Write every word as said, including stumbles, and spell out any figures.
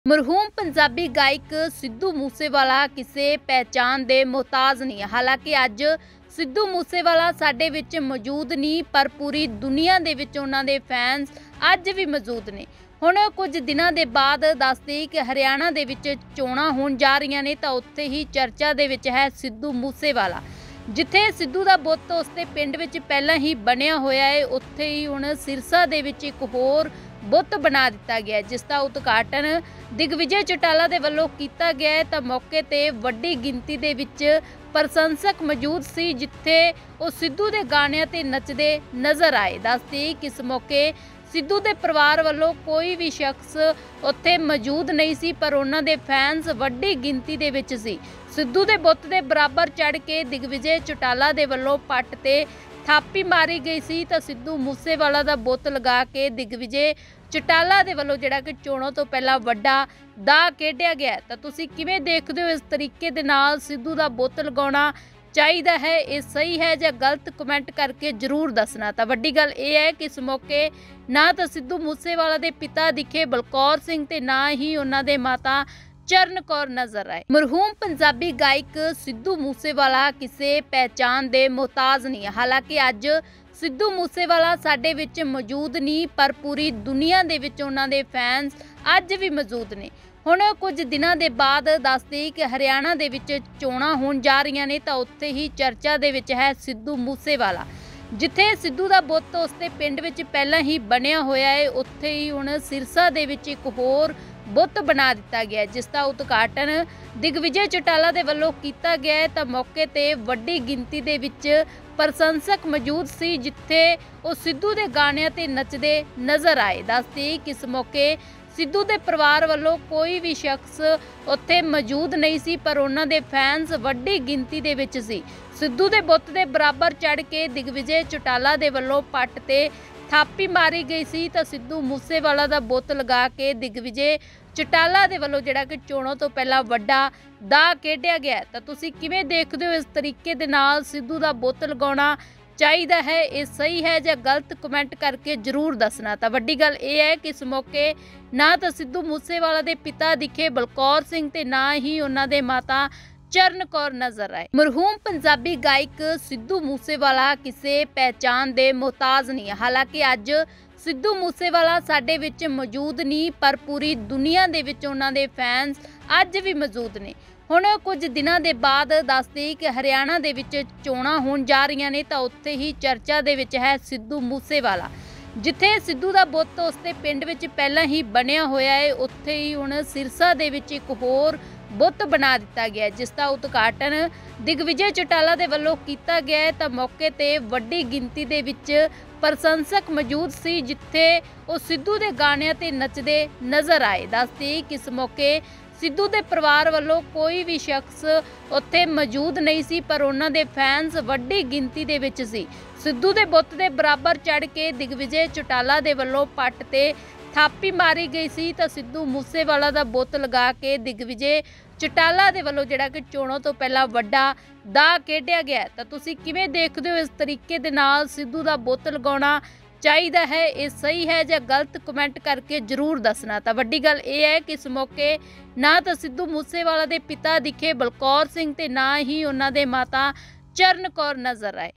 मरहूम पंजाबी गायक सिद्धू मूसेवाला किसी पहचान के मुहताज नहीं। हालांकि अज सिद्धू मूसेवाला साडे विच मौजूद नहीं, पर पूरी दुनिया दे विच उन्हां दे फैंस अज भी मौजूद ने। हुण कुछ दिनों के बाद दसदी कि हरियाणा दे विच चोणां होण जा रहीआं ने, तां उत्थे ही चर्चा दे विच है सिद्धू मूसेवाला। जिथे सिद्धू दा बुत उसके पिंड विच पहलां ही बनिया होया है, उत्थे ही हुण सिरसा दे विच एक होर बुत बना दिता गया है, जिसका उद्घाटन दिग्विजय चौटाला दे वल्लों किया गया है। तो मौके ते वड्डी गिनती दे विच प्रशंसक मौजूद सी, जिथे वो सिद्धू दे गाणियां ते नचदे नज़र आए। दसदी कि इस मौके सिद्धू दे परिवार वल्लों कोई भी शख्स उत्थे मौजूद नहीं सी, पर उन्हां दे फैंस वड्डी गिनती दे विच सी। सिद्धू दे बुत दे बराबर चढ़ के दिग्विजय चौटाला दे वल्लों पट ते थापी मारी गई सी, तो सिद्धू मूसेवाला दा बुत लगा के दिग्विजय चौटाला दे वल्लों जिहड़ा कि चोणों तो पहला वड्डा दाह खेडिया गया। तो तुसीं किवें देखदे हो इस तरीके दे नाल सिद्धू दा बुत लगाउणा चाहिदा है, ये सही है या गलत, कमेंट करके जरूर दसना। तो वड्डी गल यह है कि इस मौके ना तो सिद्धू मूसेवाला दे पिता दिखे बलकौर सिंह ते ना ही उन्हां दे माता चरण कौर नजर आए। मरहूम पंजाबी गायक सिद्धू मूसेवाला किसी पहचान के मुहताज नहीं। हालांकि अज सिद्धू मूसेवाला साडे विच मौजूद नहीं, पर पूरी दुनिया दे विच उन्हां दे फैंस अज भी मौजूद ने। हुण कुछ दिनों के बाद दसदी कि हरियाणा दे विच चोणां होण जा रहीआं ने, तां उत्थे ही चर्चा दे विच है सिद्धू मूसेवाला। जिथे सिद्धू दा बुत उसके पिंड विच पहलां ही बनिया होया है, उत्थे ही हुण सिरसा दे विच एक होर बुत बना दिता गया है, जिसका उद्घाटन दिग्विजय चौटाला दे वल्लों किया गया है। तो मौके ते वड्डी गिनती दे विच प्रशंसक मौजूद सी, जिथे वो सिद्धू दे गाणियां ते नचदे नज़र आए। दसदी कि इस मौके सिद्धू दे परिवार वल्लों कोई भी शख्स उत्थे मौजूद नहीं सी, पर उन्हां दे फैंस वड्डी गिनती दे विच सी। सिद्धू दे बुत दे बराबर चढ़ के दिग्विजय चौटाला दे वल्लों पट ते थापी मारी गई सी, तो सिद्धू मूसेवाला दा बुत लगा के दिग्विजय चौटाला दे वल्लों जिहड़ा कि चोणों तो पहला वड्डा दाह खेडिया गया। तो तुसीं किवें देखदे हो इस तरीके दे नाल सिद्धू दा बुत लगाउणा चाहिदा है, ये सही है या गलत, कमेंट करके जरूर दसना। तो वड्डी गल यह है कि इस मौके ना तो सिद्धू मूसेवाला दे पिता दिखे बलकौर सिंह ते ना ही उन्हां दे माता चरण कौर नजर आए। मरहूम पंजाबी गायक सिद्धू मूसेवाला किसी पहचान के मुहताज नहीं। हालांकि अज सिद्धू मूसेवाला साडे विच मौजूद नहीं, पर पूरी दुनिया दे विच उन्हां दे फैंस अज भी मौजूद ने। हुण कुछ दिनों के बाद दसदी कि हरियाणा दे विच चोणां होण जा रहीआं ने, तां उत्थे ही चर्चा दे विच है सिद्धू मूसेवाला। जिथे सिद्धू दा बुत उसके पिंड विच पहलां ही बनिया होया है, उत्थे ही हुण सिरसा दे विच एक होर बुत बना दिता गया है, जिसका उद्घाटन दिग्विजय चौटाला दे वल्लों किया गया है। तो मौके ते वड्डी गिनती दे विच प्रशंसक मौजूद सी, जिथे वो सिद्धू दे गाणियां ते नचदे नज़र आए। दसदी कि इस मौके सिद्धू दे परिवार वल्लों कोई भी शख्स उत्थे मौजूद नहीं सी, पर उन्हां दे फैंस वड्डी गिनती दे विच सी। सिद्धू दे बुत दे बराबर चढ़ के दिग्विजय चौटाला दे वल्लों पट ते थापी मारी गई सी, तो सिद्धू मूसेवाला दा बुत लगा के दिग्विजय चौटाला दे वल्लों जिहड़ा कि चोणों तो पहला वड्डा दाह खेडिया गया। तो तुसीं किवें देखदे हो इस तरीके दे नाल सिद्धू दा बुत लगाउणा चाहिदा है, ये सही है या गलत, कमेंट करके जरूर दसना। तो वड्डी गल यह है कि इस मौके ना तो सिद्धू मूसेवाला दे पिता दिखे बलकौर सिंह ते ना ही उन्हां दे माता चरण कौर नजर आए।